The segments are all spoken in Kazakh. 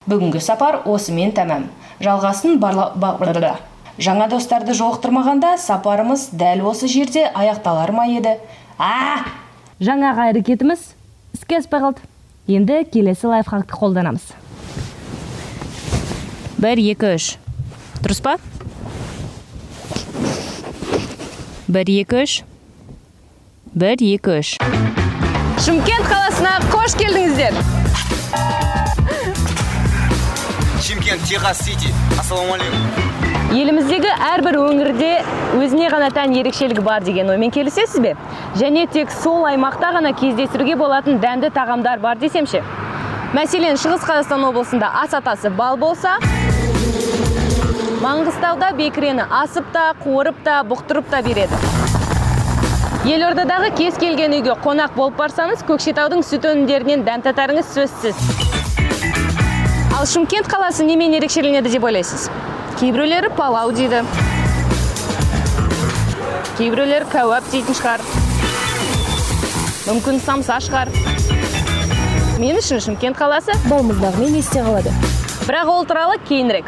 Бүгінгі сапар осымен тәмам. Жалғасын барлы. Жаңа достарды жолықтырмағанда сапарымыз дәл осы жерде аяқталар ма еді? Жаңаға әрекетіміз іске аспай қалды. Енді келесі лайфхакты қолданамыз. 1, 2, 3. Дұрыс па? 1, 2, 3. 1, 2, 3. Шымкент қаласына қош келдіңіздер. Шымкент, Техас Сити. Ассаламалейкум. Еліміздегі әрбір өңірде өзіне ғана тән ерекшелігі бар деген оймен келісесіз бе? Және тек сол аймақта ғана кездестіруге болатын дәмді тағамдар бар десемші. Мәселен, Шығыс Қазақстан облысында ас атасы бал болса, Маңғыстауда бекірені асып та, қуырып та, бұқтырып та береді. Елордадағы кез келген үйге қонақ болып барсаңыз, Көкшетаудың сүт өнімдерінен дәм татарыңыз сөзсіз. Ал Шымкент қаласы немен ерекшеленеді деп ойлайсыз? Кейбіреулері палау дейді. Кейбіреулері кәуап дейтін шығар. Мүмкін самса шығар. Мен үшін Шымкент қаласы Балмұздағымен есте қалады. Бірақ ол туралы кейінірек.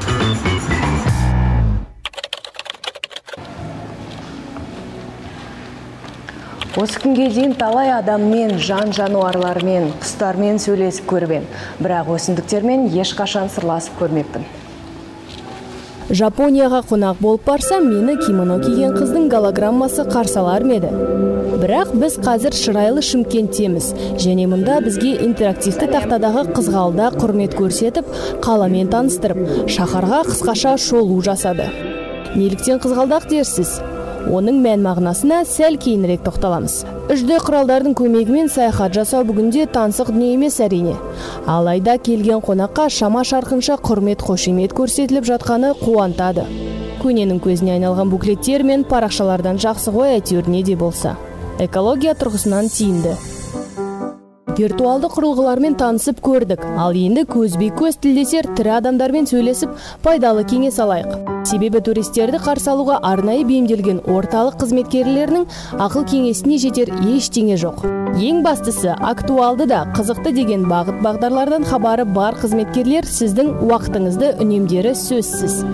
Осы күнге дейін талай адаммен, жан-жануарлармен, құстармен сөйлесіп көрген, бірақ өсімдіктермен ешқашан сырласып көрмеппін. Жапонияға қонақ болып барсам, мені кимоно киген қыздың голограммасы қарсалар меді. Бірақ біз қазір шырайлы Шымкенттеміз, және мұнда бізге интерактивті тақтадағы қызғалда құрмет көрсетіп, қаламен таныстырып, шаһарға қысқаша шолу жасады. Неліктен қызғалдақ дерсіз? Оның мән мағынасына сәл кейінірек тоқталамыз. 3D құралдардың көмегімен саяхат жасау бүгінде таңсық дүние емес әрине. Алайда келген қонаққа шама шарқынша құрмет қошемет көрсетіліп жатқаны қуантады. Көненің көзіне айналған буклеттер мен парақшалардан жақсы ғой әйтеуір не де болса. Экология тұрғысынан тиімді. Виртуалды құрылғылармен танысып көрдік, ал енді көзбе-көз тілдесер тірі адамдармен сөйлесіп пайдалы кеңес алайық. Себебі туристерді қарсы алуға арнайы бейімделген орталық қызметкерлерінің ақыл кеңесіне жетер ештеңе жоқ. Ең бастысы, актуалды да қызықты деген бағыт-бағдарлардан хабары бар қызметкерлер сіздің уақытыңызды үнемдері сөзсіз.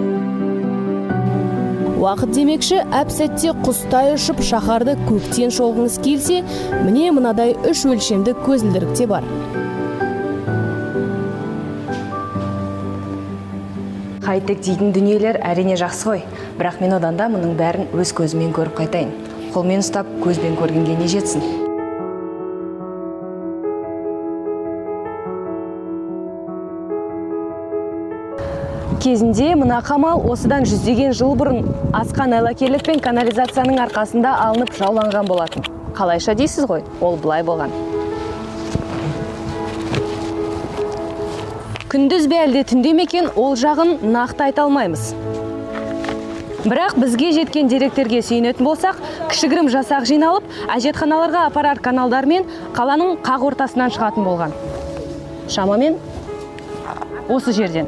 Уақыт демекші, әп-сәтте құстай ұшып шаһарды көктен шолғыңыз келсе, міне мынадай 3 өлшемді көзілдірікте бар. Хай-тек дейтін дүниелер әрине жақсы ғой, бірақ мен одан да мұның бәрін өз көзімен көріп қайтайын. Қолмен ұстап, көзбен көргенге не жетсін? Кезінде мына қамал осыдан жүздеген жыл бұрын асқан айлакерлік пен канализацияның арқасында алынып жауланған болатын. Қалайша дейсіз ғой, ол бұлай болған. Күндіз бе әлде түнде мекен, ол жағын нақты айта алмаймыз. Бірақ бізге жеткен деректерге сүйенетін болсақ, кішігірім жасақ жиналып, әжетханаларға апарар каналдармен қаланың қақ ортасынан шығатын болған. Шамамен осы жерден.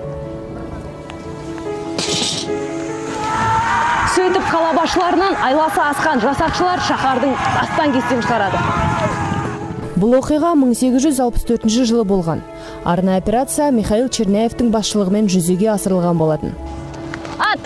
Сөйтіп қала басшыларынан айласы асқан жасақшылар шаһардың астан-кестен шығарады. Бұл оқиға 1864 жылы болған. Арнайы операция Михаил Черняевтің басшылығымен жүзеге асырылған болатын. Ат!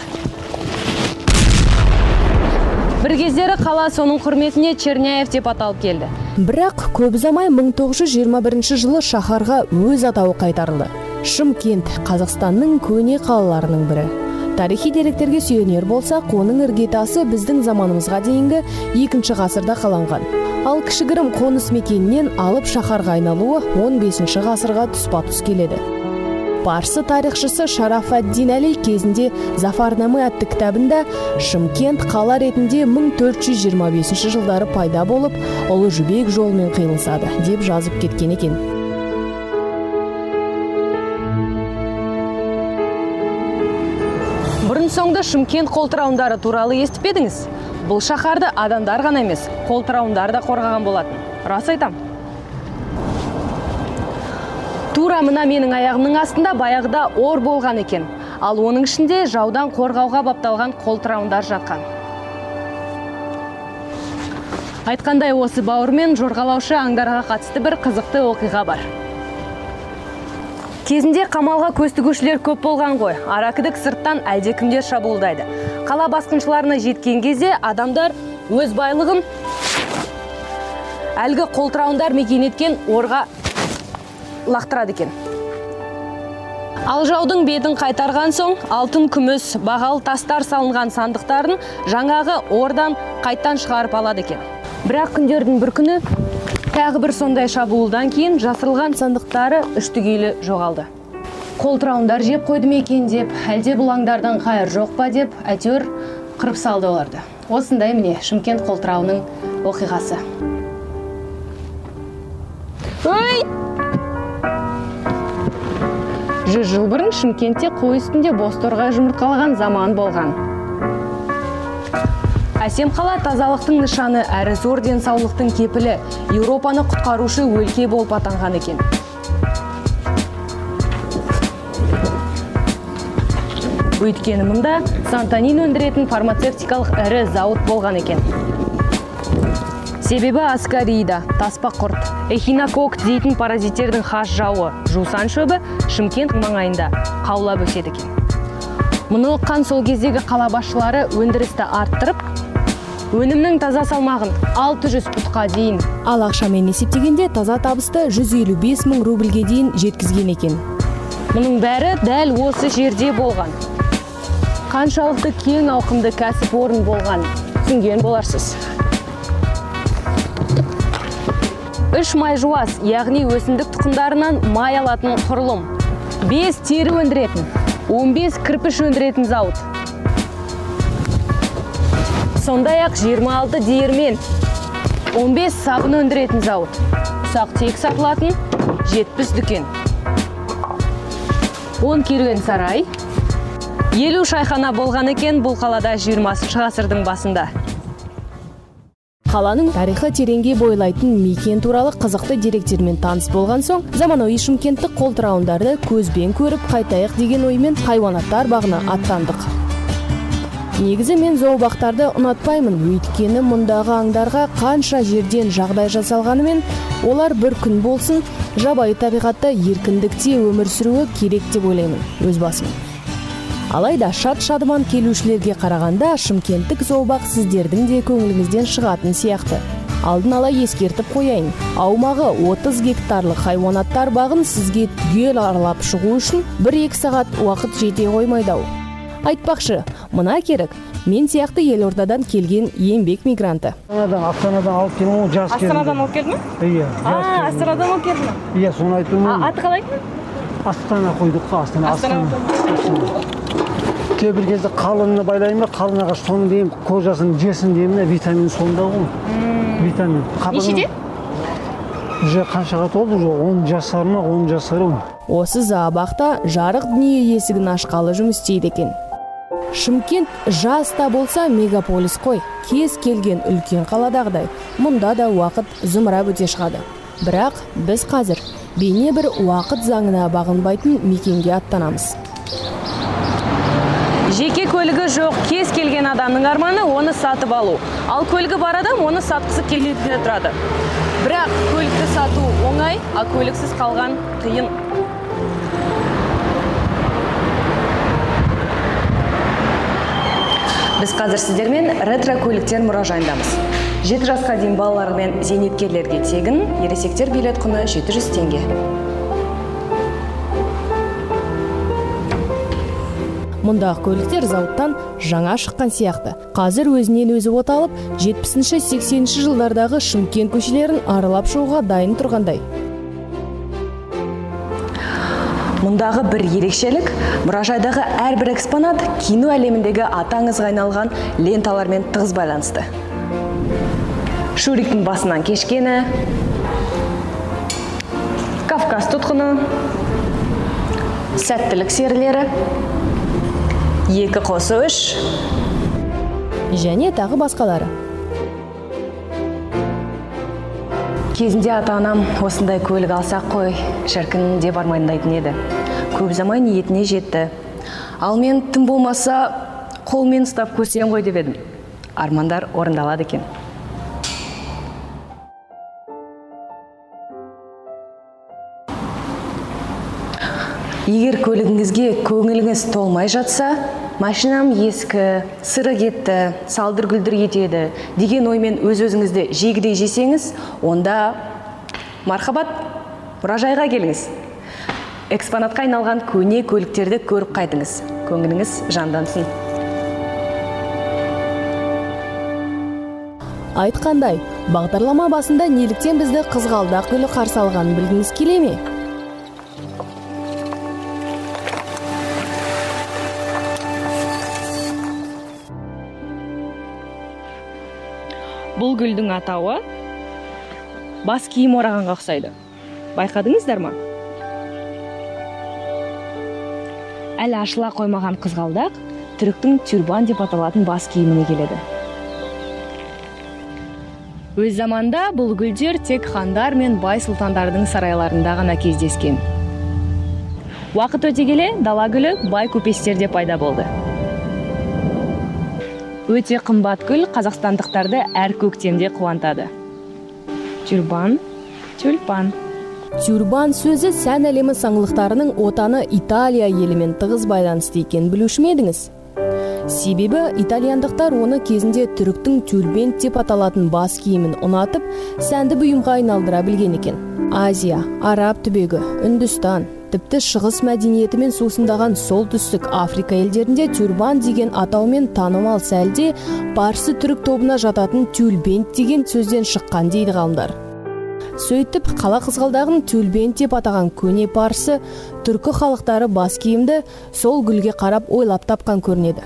Бір кездері қала соның құрметіне Черняев деп аталып келді. Бірақ көп ұзамай 1921 жылы шаһарға өз атауы қайтарылды. Шымкент Қазақстанның көне қалаларының бірі. Тарихи деректерге сүйенер болсақ, оның іргетасы біздің заманымызға дейінгі 2 ғасырда қаланған. Ал кішігірім қоныс мекенінен алып шаһарға айналуы 15 ғасырға тұспа-тұс келеді. Парсы тарихшысы Шараф ад-Дин Әли кезінде Зафарнамы атты кітабында Шымкент қала ретінде 1425 жылдары пайда болып, Ұлы Жібек жолымен қиылысады деп жазып кеткен екен. Бұрын-соңды Шымкент қолтырауындары туралы естіпедіңіз? Бұл шаһарды адамдар ғана емес, қолтырауындар да қорғаған болатын. Рас айтам. Тура мына менің аяғымның астында баяғыда ор болған екен. Ал оның ішінде жаудан қорғауға бапталған қолтырауындар жатқан. Айтқандай осы бауырмен жорғалаушы аңдарға қатысты бір қызықты оқиға бар. Кезінде қамалға көз тігушілер көп болған ғой. Аракідік сырттан әлдекімдер шабуылдайды. Қала басқыншыларына жеткен кезде адамдар өз байлығын әлгі қолтырауындар мекен еткен орға лақтырады екен. Ал жаудың бетін қайтарған соң, алтын, күміс, бағалы тастар салынған сандықтарын жаңағы ордан қайттан шығарып алады екен. Бірақ күндердің бір күні тағы бір сондай шабуылдан кейін жасырылған сандықтары үштігейлі жоғалды. Қолтырауындар жеп қойды ма екен деп, әлде бұлаңдардан қайыр жоқ па деп, әйтеуір қырып салды оларды. Осындай міне Шымкент қолтырауының оқиғасы. Ой! 100 жыл бұрын Шымкентте қой үстінде боз торғай жұмыртқалаған заман болған. Әсем қала тазалықтың нышаны, әрі зор денсаулықтың кепілі, Еуропаны құтқарушы өлке болып атанған екен. Өйткені мұнда сантанин өндіретін фармацевтикалық ірі зауыт болған екен. Себебі аскарида, таспа құрт, эхинокок дейтін паразиттердің хаш жауы, жусан шөбі Шымкент маңайында қаулап өседі екен. Мұны ұққан сол кездегі қала басшылары өндірісті арттырып, өнімнің таза салмағын 600 пұтқа дейін, ал ақшамен есептегенде таза табысты 155 мың рубльге дейін жеткізген екен. Мұның бәрі дәл осы жерде болған. Қаншалықты кең ауқымды кәсіпорын болған, түсінген боларсыз. 3 май жуас, яғни өсімдік тұқымдарынан май алатын құрылым. 5 тері өндіретін, 15 кірпіш өндіретін зауыт. Сондай-ақ 26 диірмен, 15 сабын өндіретін зауыт. Ұсақ тек сатылатын 70 дүкен. 10 керуен сарай, 50 шайхана болған екен бұл қалада 20 ғасырдың басында. Қаланың тарихы тереңге бойлайтын мекен туралы қызықты деректермен таныс болған соң, заманауи Шымкенттік қолтырауындарды көзбен көріп қайтайық деген оймен хайуанаттар бағына аттандық. Негізі мен зообақтарды ұнатпаймын, өйткені мұндағы аңдарға қанша жерден жағдай жасалғанымен, олар бір күн болсын жабайы табиғатта еркіндікте өмір сүруі керек деп ойлаймын өз басым. Алайда шат-шадыман келушілерге қарағанда Шымкенттік зообақ сіздердің де көңіліңізден шығатын сияқты. Алдын ала ескертіп қояйын. Аумағы 30 гектарлық хайуанаттар бағын сізге түгел аралап шығу үшін 1-2 сағат уақыт жете қоймайды-ау. Айтпақшы, мына керек, мен сияқты елордадан келген еңбек мигранты. Астанадан алып келдім, жас келді. Астанадан алып келді ме? Иә, Астанадан алып келді ме? Иә, соны айтуым. Аты қалай? Астана қойдық қой, Астана. Кейбір кезде қалынны байлаймын, қалынаға соны деймін, кожасын жесін деймін, витамин сонда ғой. Витамин. Нешеде? Уже қаншаға толды, 10 жасар ма, 10 жасар ма. Осы зообақта жарық дүние есігін ашқалы жұмыс істейді екен. Шымкент жаста болса мегаполис қой, кез келген үлкен қаладағыдай. Мұнда да уақыт зымырап өте шығады. Бірақ біз қазір бейне бір уақыт заңына бағынбайтын мекенге аттанамыз. Жеке көлігі жоқ кез келген адамның арманы оны сатып алу. Ал көлігі бар адам оны сатқысы келетіне тұрады. Бірақ көлікті сату оңай, а көліксіз қалған қиын. Біз қазір сіздермен ретро көліктер мұражайындамыз. 7 жасқа дейін балалар мен зейнеткерлерге тегін, ересектер билет құны 700 теңге. Мұндағы көліктер зауыттан жаңа шыққан сияқты. Қазір өзінен өзі от алып, 70-80 жылдардағы Шымкент көшелерін аралап шығуға дайын тұрғандай. Мұндағы бір ерекшелік, мұражайдағы әрбір экспонат кино әлеміндегі атаңызға айналған ленталармен тығыз байланысты. Шуриктің басынан кешкені, Кавказ тұтқыны, сәттілік серілері, 2+3 және тағы басқалары. Кезінде ата-анам осындай көлік алсақ қой, шіркін деп армандайтын еді. Көп замай ниетіне жетті. Ал мен тым болмаса қолмен ұстап көрсем ғой деп едім. Армандар орындалады екен. Егер көлігіңізге көңіліңіз толмай жатса, машинам ескі, сыры кетті, салдыр-гүлдір етеді деген оймен өз-өзіңізді жегідей жесеңіз, онда мархабат, мұражайға келіңіз. Экспонатқа айналған көне көліктерді көріп қайтыңыз. Көңіліңіз жандансын. Айтқандай, бағдарлама басында неліктен бізді қызғалдақ гүлі қарсы алғанын білгіңіз келе ме? Бұл гүлдің атауы бас киім орағанға ұқсайды. Байқадыңыздар ма? Әлі ашыла қоймаған қызғалдақ түріктің тюрбан деп аталатын бас киіміне келеді. Өз заманда бұл гүлдер тек хандар мен бай сұлтандардың сарайларында ғана кездескен. Уақыт өте келе дала гүлі бай көпестерде пайда болды. Өте қымбат гүл қазақстандықтарды әр көктемде қуантады. Тюрбан, тюльпан. Тюрбан сөзі сән әлемі саңлықтарының отаны Италия елімен тығыз байланысты екенін білуші ме едіңіз? Себебі итальяндықтар оны кезінде түріктің тюльбент деп аталатын бас киімін ұнатып, сәнді бұйымға айналдыра білген екен. Азия, Араб түбегі, Үндістан, тіпті шығыс мәдениетімен сусындаған солтүстік Африка елдерінде тюрбан деген атаумен танымал сәлде парсы түрік тобына жататын тюльбент деген сөзден шыққан дейді ғалымдар. Сөйтіп, қала қызғалдағын тюльбент деп атаған көне парсы түркі халықтары бас киімді сол гүлге қарап ойлап тапқан көрінеді.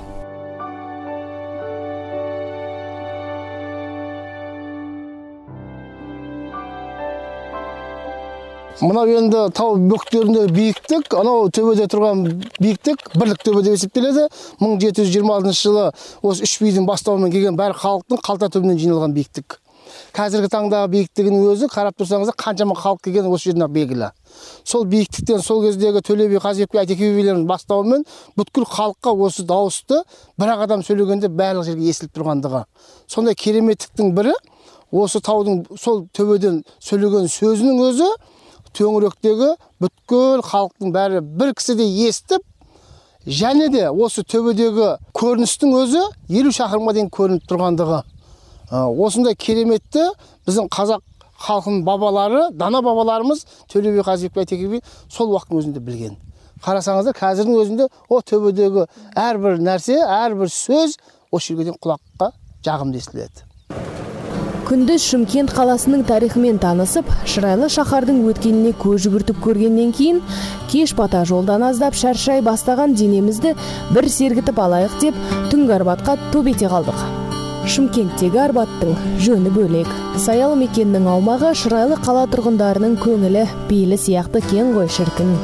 Мынау енді тау бөктерінде биіктік, анау төбеде тұрған биіктік бірлік төбе деп есептеледі. 1726 жылы осы үш бидің бастауымен келген бәрі халықтың қалта төбінен жиналған биіктік. Қазіргі таңдағы биіктігінің өзі қарап тұрсаңыз қаншама халық келген осы жерден белгілі. Сол биіктіктен сол кездегі Төле би, Қазыбек би, Әйтеке билердің бастауымен бүткіл халыққа осы дауысты бір-ақ адам сөйлегенде барлық жерге естіліп тұрғандығы. Сондай кереметтіктің бірі осы таудың сол төбеден сөйлеген сөзінің өзі төңіректегі бүткіл халықтың бәрі бір кісіде естіп, және де осы төбедегі көріністің өзі 50 шақырымға дейін көрініп тұрғандығы. Осындай кереметті біздің қазақ халқының бабалары, дана бабаларымыз Төле би, Қазыбек би, Әйтеке би сол уақыттың өзінде білген. Қарасаңыздар, қазірдің өзінде о төбедегі әрбір нәрсе, әрбір сөз осы жерге дейін құлаққа жағымды естіледі. Күндіз Шымкент қаласының тарихымен танысып, шырайлы шаһардың өткеніне көз жүгіртіп көргеннен кейін, кеш бата жолдан аздап шаршай бастаған денемізді бір сергітіп алайық деп түнгі Арбатқа топ ете қалдық. Шымкенттегі Арбаттың жөні бөлек. Саялы мекеннің аумағы шырайлы қала тұрғындарының көңілі пейілі сияқты кен ғой шіркін.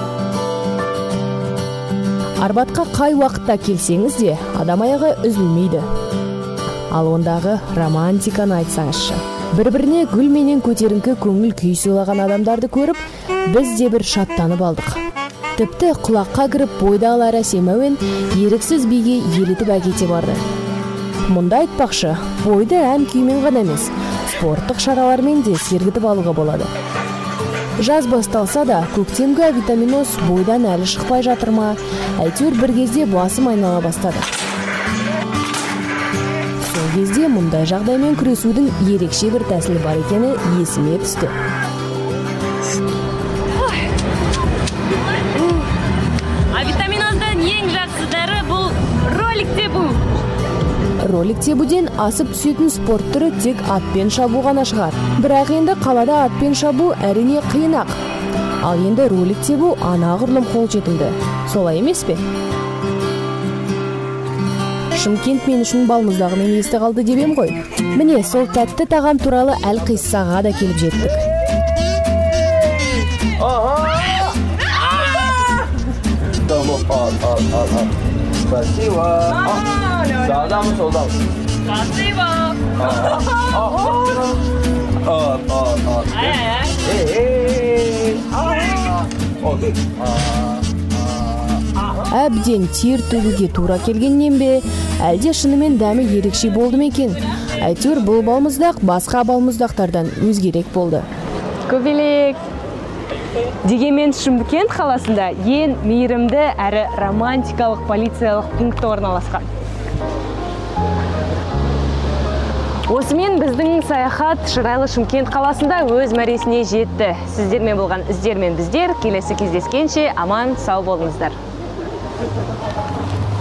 Арбатқа қай уақытта келсеңіз де адам аяғы үзілмейді. Ал ондағы романтиканы айтсаңызшы. Бір-біріне гүл менен көтеріңкі көңіл күй сыйлаған адамдарды көріп, біз де бір шаттанып алдық. Тіпті құлаққа кіріп бойдағылар әсем әуен еріксіз биге елітіп әкете барды. Мұнда айтпақшы, бойды ән күймен ғана емес, спорттық шаралармен де сергітіп алуға болады. Жаз басталса да, көктемгі витаминоз бойдан әлі шықпай жатыр ма, әйтеуір бір кезде басым айнала бастады. Сол кезде мұндай жағдаймен күресудің ерекше бір тәсілі бар екені есіме түсті. А витаминоздан ең жақсы дәрі бұл ролик тебу. Ролик тебуден асып түсетін спорт түрі тек атпен шабу ғана шығар. Бірақ енді қалада атпен шабу әрине қиынақ. Ал енді ролик тебу анағұрлым қолжетімді. Солай емес пе? Шымкент мен үшін балмұздағымен есті қалды дебем ғой. Міне сол тәтті тағам туралы әлқиссаға да келіп жеттік. Спасибо. Сağdan mı soldan mı? Спасибо. Окей. Әбден тер төгуге тура келгеннен бе, әлде шынымен дәмі ерекше болды ма екен? Әйтеуір бұл балмұздақ басқа балмұздақтардан өзгерек болды. Көбелек. Дегенмен Шымкент қаласында ең мейірімді әрі романтикалық полициялық пункті орналасқан. Осымен біздің саяхат шырайлы Шымкент қаласында өз мәресіне жетті. Сіздермен болған іздер мен біздер келесі кездескенше аман сау болыңыздар.